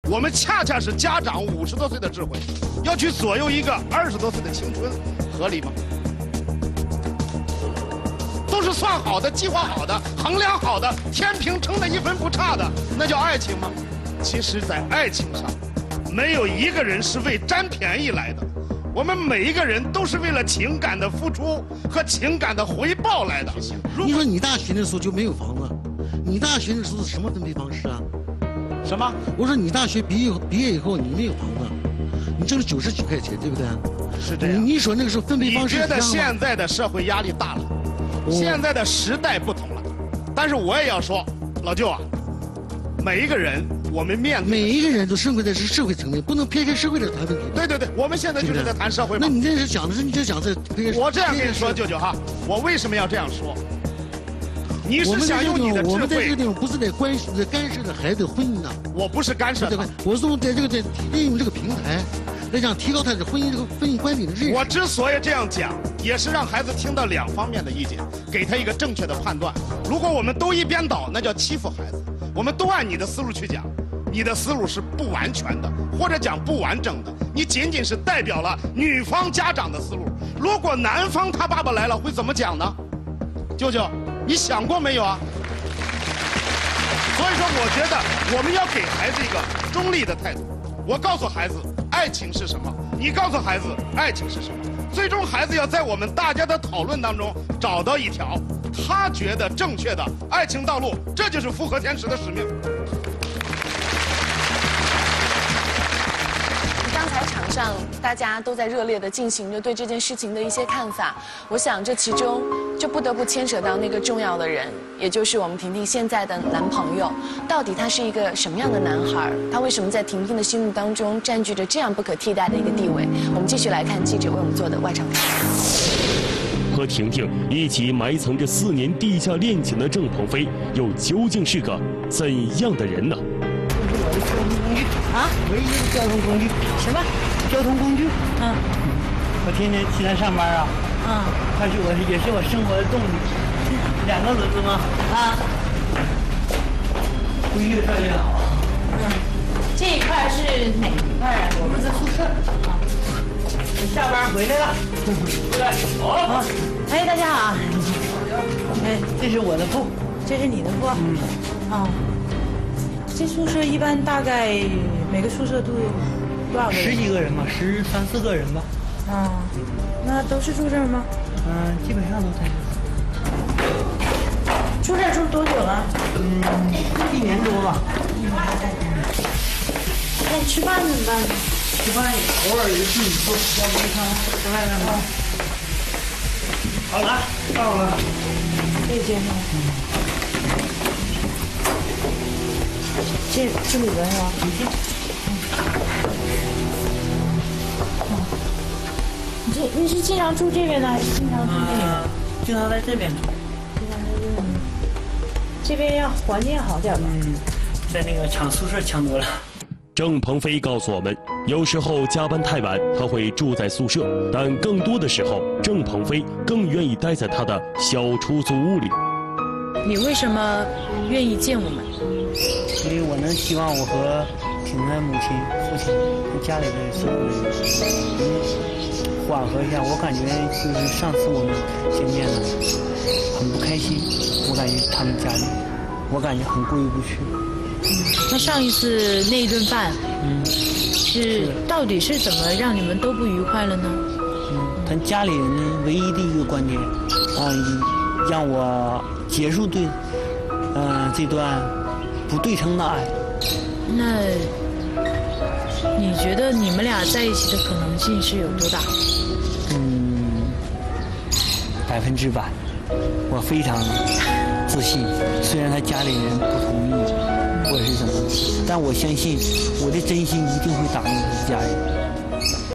我们恰恰是家长50多岁的智慧，要去左右一个20多岁的青春，合理吗？都是算好的、计划好的、衡量好的，天平称的1分不差的，那叫爱情吗？其实，在爱情上，没有一个人是为占便宜来的，我们每一个人都是为了情感的付出和情感的回报来的。 你说你大学的时候就没有房子，你大学的时候是什么分配方式啊？ 什么？ 我说你大学毕业以后你没有房子，你挣90几块钱，对不对？ 是这样。 你说那个时候分配方式你觉得现在的社会压力大了，现在的时代不同了，但是我也要说，老舅啊，每一个人我们面对每一个人都生活在社会层面，不能撇开社会的谈问题。 对对对，我们现在就是在谈社会嘛。 那你这是讲的是你这讲的， 我这样跟你说，舅舅哈，我为什么要这样说？你是想用你的智慧？ 我们在这个地方不是在干涉着孩子的婚姻呐。 我不是干涉他， 我是在利用这个平台，来讲提高他的婚姻观点的认识。 我之所以这样讲，也是让孩子听到2方面的意见，给他一个正确的判断。如果我们都一边倒，那叫欺负孩子。我们都按你的思路去讲，你的思路是不完全的，或者讲不完整的。你仅仅是代表了女方家长的思路。如果男方他爸爸来了，会怎么讲呢？舅舅，你想过没有啊？所以说，我觉得我们要给孩子一个中立的态度。我告诉孩子，爱情是什么？你告诉孩子，爱情是什么？最终，孩子要在我们大家的讨论当中找到一条他觉得正确的爱情道路，这就是复合天使的使命。 刚才场上大家都在热烈地进行着对这件事情的一些看法，我想这其中就不得不牵扯到那个重要的人，也就是我们婷婷现在的男朋友。到底他是一个什么样的男孩？他为什么在婷婷的心目当中占据着这样不可替代的一个地位？我们继续来看记者为我们做的外场看。 和婷婷一起埋藏着4年地下恋情的郑鹏飞，又究竟是个怎样的人呢？ 啊，唯一的交通工具。 什么？ 交通工具。 嗯。 我天天骑它上班啊。 嗯。 它是也是我生活的动力。2个轮子吗？ 啊。 会越转越好。 嗯。这一块是哪一块啊？ 我们在宿舍。啊。下班回来了。回来。好。 哎，大家好。 哎，这是我的铺。 这是你的铺。 嗯。 哦。这宿舍一般大概每个宿舍都有多少个人 ？10几个人吧，13、14个人吧。 啊，那都是住这儿吗？ 基本上都在这。 住这儿住多久了 ？1年多吧。 那吃饭怎么办呢？ 吃饭偶尔也自己做，要不就上外面买。好了，到了。 这间吗？这里边是吧？你是经常住这边的，还是经常住那边？ 经常在这边。 经常在这边。这边要环境好点吧？ 在那个抢宿舍抢多了。 郑鹏飞告诉我们，有时候加班太晚，他会住在宿舍，但更多的时候，郑鹏飞更愿意待在他的小出租屋里。 你为什么愿意见我们？ 因为我能希望我和婷婷的母亲、父亲和家里的所有人缓和一下。我感觉就是上次我们见面了，很不开心。我感觉他们家里，我感觉很过意不去。 那上一次那一顿饭，到底是怎么让你们都不愉快了呢？ 他家里人唯一的一个观点，让我结束这段不对称的爱。 那你觉得你们俩在一起的可能性是有多大 ？100%，我非常自信。虽然他家里人不同意，或者是什么，但我相信我的真心一定会打动他的家人。